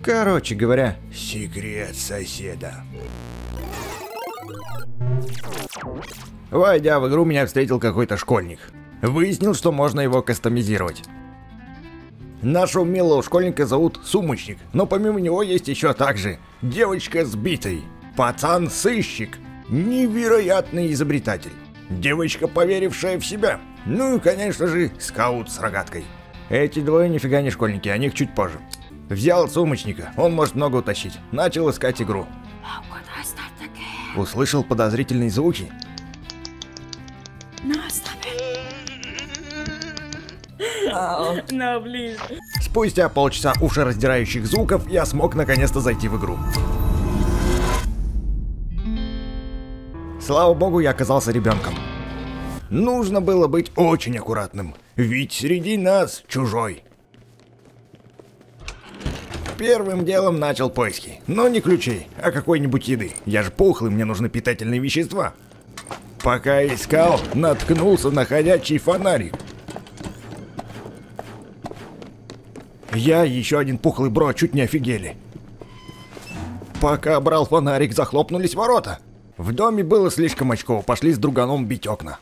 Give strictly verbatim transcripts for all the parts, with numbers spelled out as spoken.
Короче говоря, секрет соседа. Войдя в игру, меня встретил какой-то школьник. Выяснил, что можно его кастомизировать. Нашего милого школьника зовут Сумочник, но помимо него есть еще также девочка с битой, пацан-сыщик, невероятный изобретатель, девочка, поверившая в себя, ну и, конечно же, скаут с рогаткой. Эти двое нифига не школьники, о них чуть позже. Взял Сумочника, он может много утащить, начал искать игру. Услышал подозрительные звуки. No, please. Спустя полчаса ушераздирающих звуков я смог наконец-то зайти в игру. Слава богу, я оказался ребенком. Нужно было быть очень аккуратным, ведь среди нас чужой. Первым делом начал поиски, но не ключей, а какой-нибудь еды. Я же пухлый, мне нужны питательные вещества. Пока искал, наткнулся на ходячий фонарик. Я и еще один пухлый бро чуть не офигели. Пока брал фонарик, захлопнулись ворота. В доме было слишком очково, пошли с друганом бить окна.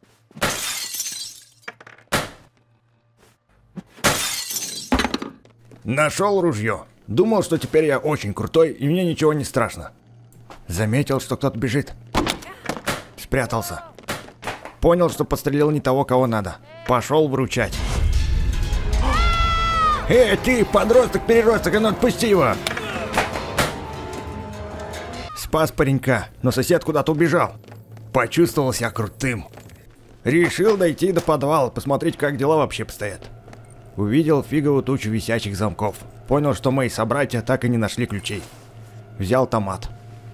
Нашел ружье. Думал, что теперь я очень крутой и мне ничего не страшно. Заметил, что кто-то бежит. Спрятался. Понял, что подстрелил не того, кого надо. Пошел вручать. Эй, ты, подросток-переросток, а ну отпусти его! Спас паренька, но сосед куда-то убежал. Почувствовал себя крутым. Решил дойти до подвала, посмотреть, как дела вообще обстоят. Увидел фиговую тучу висячих замков. Понял, что мои собратья так и не нашли ключей. Взял томат.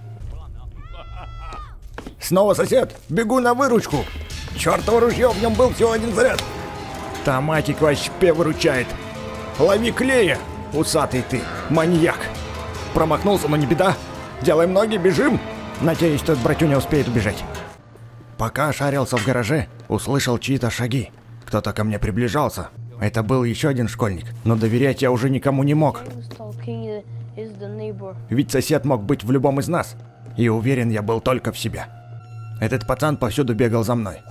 Снова сосед! Бегу на выручку! Чёртово ружье, в нем был всего один заряд! Томатик вообще выручает! Лови клея, усатый ты, маньяк! Промахнулся, но не беда. Делаем ноги, бежим! Надеюсь, тот братюня успеет убежать. Пока шарился в гараже, услышал чьи-то шаги. Кто-то ко мне приближался. Это был еще один школьник, но доверять я уже никому не мог. Ведь сосед мог быть в любом из нас. И уверен я был только в себе. Этот пацан повсюду бегал за мной.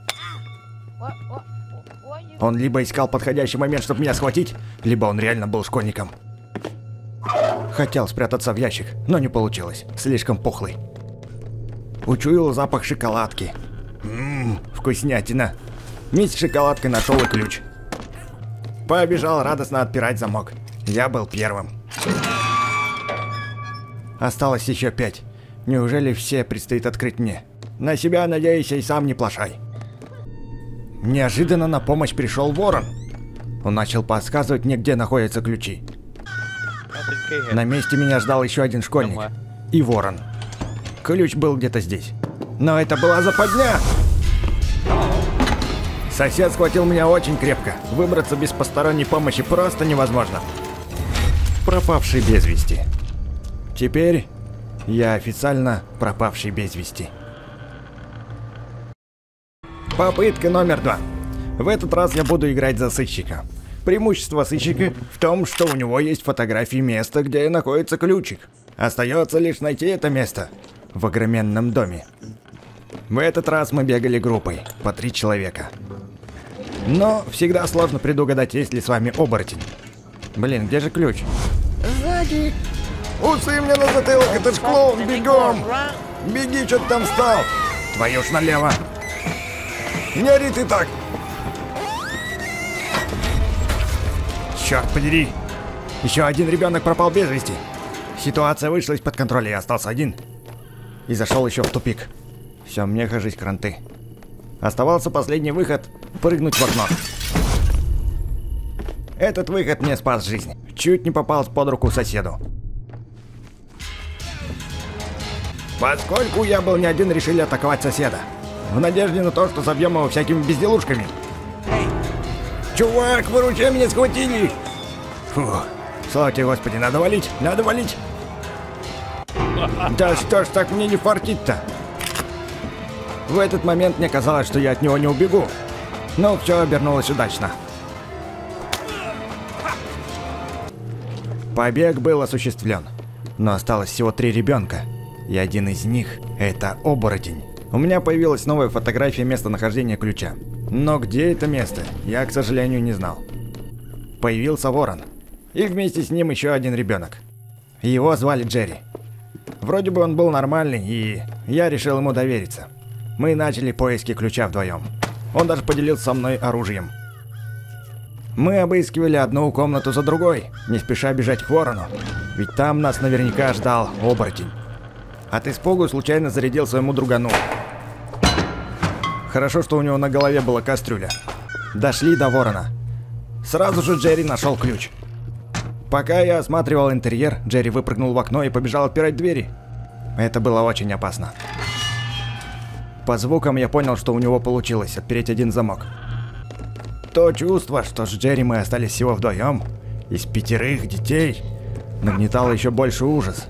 Он либо искал подходящий момент, чтобы меня схватить, либо он реально был школьником. Хотел спрятаться в ящик, но не получилось. Слишком пухлый. Учуял запах шоколадки. Ммм, вкуснятина. Вместе с шоколадкой нашел и ключ. Побежал радостно отпирать замок. Я был первым. Осталось еще пять. Неужели все предстоит открыть мне? На себя надеюсь и сам не плашай. Неожиданно на помощь пришел ворон. Он начал подсказывать мне, где находятся ключи. На месте меня ждал еще один школьник. И ворон. Ключ был где-то здесь. Но это была западня! Сосед схватил меня очень крепко. Выбраться без посторонней помощи просто невозможно. Пропавший без вести. Теперь я официально пропавший без вести. Попытка номер два. В этот раз я буду играть за сыщика. Преимущество сыщика в том, что у него есть фотографии места, где находится ключик. Остается лишь найти это место в огроменном доме. В этот раз мы бегали группой, по три человека. Но всегда сложно предугадать, есть ли с вами оборотень. Блин, где же ключ? Сзади! Усы мне на затылок, это ж клоун, бегом! Беги, что ты там встал? Твою ж налево! Не ори ты так! Черт подери! Еще один ребенок пропал без вести. Ситуация вышла из-под контроля, я остался один. И зашел еще в тупик. Все, мне кажись кранты. Оставался последний выход — прыгнуть в окно. Этот выход мне спас жизнь. Чуть не попал под руку соседу. Поскольку я был не один, решили атаковать соседа. В надежде на то, что забьем его всякими безделушками. Чувак, выручай, меня схватили! Фух, слава тебе, Господи, надо валить, надо валить! Да что ж так мне не фартит-то? В этот момент мне казалось, что я от него не убегу. Но все обернулось удачно. Побег был осуществлен, но осталось всего три ребенка, и один из них – это оборотень. У меня появилась новая фотография местонахождения ключа, но где это место, я, к сожалению, не знал. Появился ворон, и вместе с ним еще один ребенок. Его звали Джерри. Вроде бы он был нормальный, и я решил ему довериться. Мы начали поиски ключа вдвоем. Он даже поделился со мной оружием. Мы обыскивали одну комнату за другой, не спеша бежать к ворону, ведь там нас наверняка ждал оборотень. От испугу случайно зарядил своему другану. Хорошо, что у него на голове была кастрюля. Дошли до ворона. Сразу же Джерри нашел ключ. Пока я осматривал интерьер, Джерри выпрыгнул в окно и побежал отпирать двери. Это было очень опасно. По звукам я понял, что у него получилось отпереть один замок. То чувство, что с Джерри мы остались всего вдвоем, из пятерых детей, нагнетало еще больше ужас.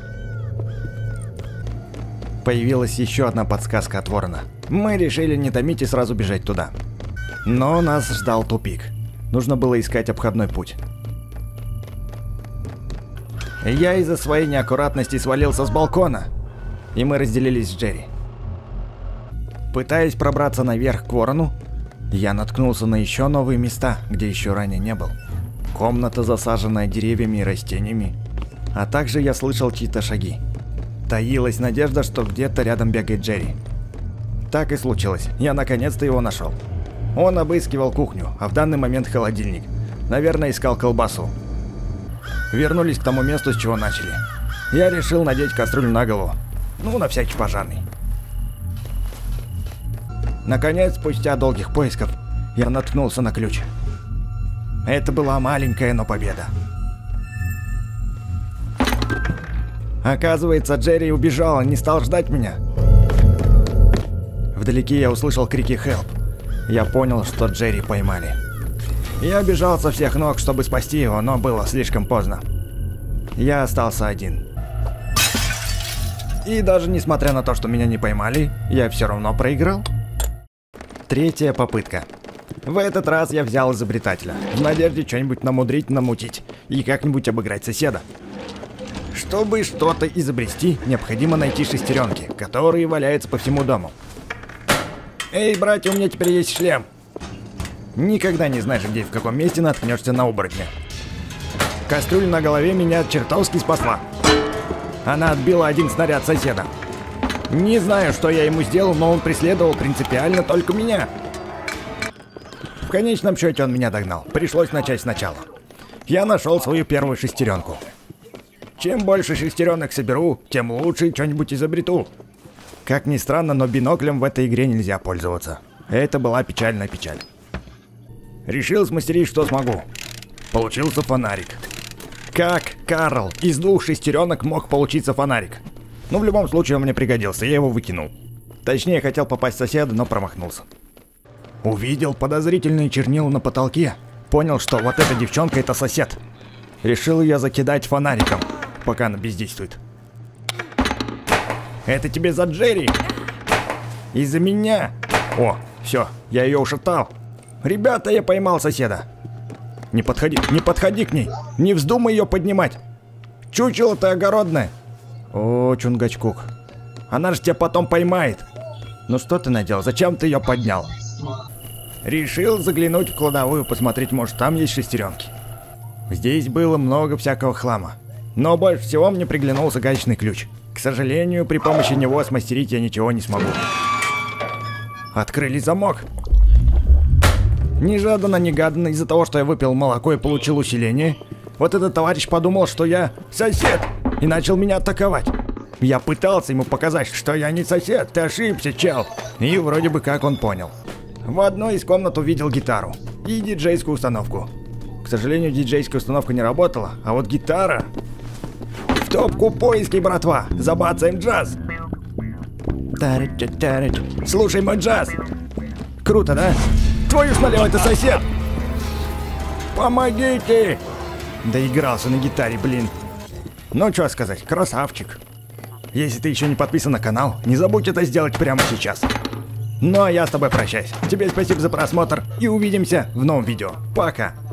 Появилась еще одна подсказка от ворона. Мы решили не томить и сразу бежать туда. Но нас ждал тупик. Нужно было искать обходной путь. Я из-за своей неаккуратности свалился с балкона, и мы разделились с Джерри. Пытаясь пробраться наверх к ворону, я наткнулся на еще новые места, где еще ранее не был. Комната, засаженная деревьями и растениями. А также я слышал чьи-то шаги. Таилась надежда, что где-то рядом бегает Джерри. Так и случилось, я наконец-то его нашел. Он обыскивал кухню, а в данный момент холодильник. Наверное, искал колбасу. Вернулись к тому месту, с чего начали. Я решил надеть кастрюлю на голову. Ну, на всякий пожарный. Наконец, спустя долгих поисков, я наткнулся на ключ. Это была маленькая, но победа. Оказывается, Джерри убежал, не стал ждать меня. Вдалеке я услышал крики «Help». Я понял, что Джерри поймали. Я бежал со всех ног, чтобы спасти его, но было слишком поздно. Я остался один. И даже несмотря на то, что меня не поймали, я все равно проиграл. Третья попытка. В этот раз я взял изобретателя, в надежде что-нибудь намудрить, намутить и как-нибудь обыграть соседа. Чтобы что-то изобрести, необходимо найти шестеренки, которые валяются по всему дому. Эй, братья, у меня теперь есть шлем. Никогда не знаешь, где и в каком месте наткнешься на оборотня. Кастрюля на голове меня чертовски спасла. Она отбила один снаряд соседа. Не знаю, что я ему сделал, но он преследовал принципиально только меня. В конечном счете он меня догнал. Пришлось начать сначала. Я нашел свою первую шестеренку. Чем больше шестеренок соберу, тем лучше что-нибудь изобрету. Как ни странно, но биноклем в этой игре нельзя пользоваться. Это была печальная печаль. Решил смастерить, что смогу. Получился фонарик. Как, Карл, из двух шестеренок мог получиться фонарик? Ну, в любом случае, он мне пригодился, я его выкинул. Точнее, хотел попасть в соседа, но промахнулся. Увидел подозрительные чернила на потолке. Понял, что вот эта девчонка — это сосед. Решил ее закидать фонариком, пока она бездействует. Это тебе за Джерри? Из-за меня? О, все, я ее ушатал. Ребята, я поймал соседа. Не подходи, не подходи к ней. Не вздумай ее поднимать. Чучело-то огородное. О, Чунгачкук. Она же тебя потом поймает. Ну что ты наделал? Зачем ты ее поднял? Решил заглянуть в кладовую, посмотреть, может, там есть шестеренки. Здесь было много всякого хлама. Но больше всего мне приглянулся гаечный ключ. К сожалению, при помощи него смастерить я ничего не смогу. Открыли замок. Нежданно-негаданно, из-за того, что я выпил молоко и получил усиление, вот этот товарищ подумал, что я сосед, и начал меня атаковать. Я пытался ему показать, что я не сосед, ты ошибся, чел. И вроде бы как он понял. В одной из комнат увидел гитару и диджейскую установку. К сожалению, диджейская установка не работала, а вот гитара... В топку поиски, братва! Забацаем джаз! Слушай мой джаз! Круто, да? Твою ж налево, это сосед! Помогите! Доигрался на гитаре, блин. Ну, что сказать, красавчик. Если ты еще не подписан на канал, не забудь это сделать прямо сейчас. Ну, а я с тобой прощаюсь. Тебе спасибо за просмотр и увидимся в новом видео. Пока!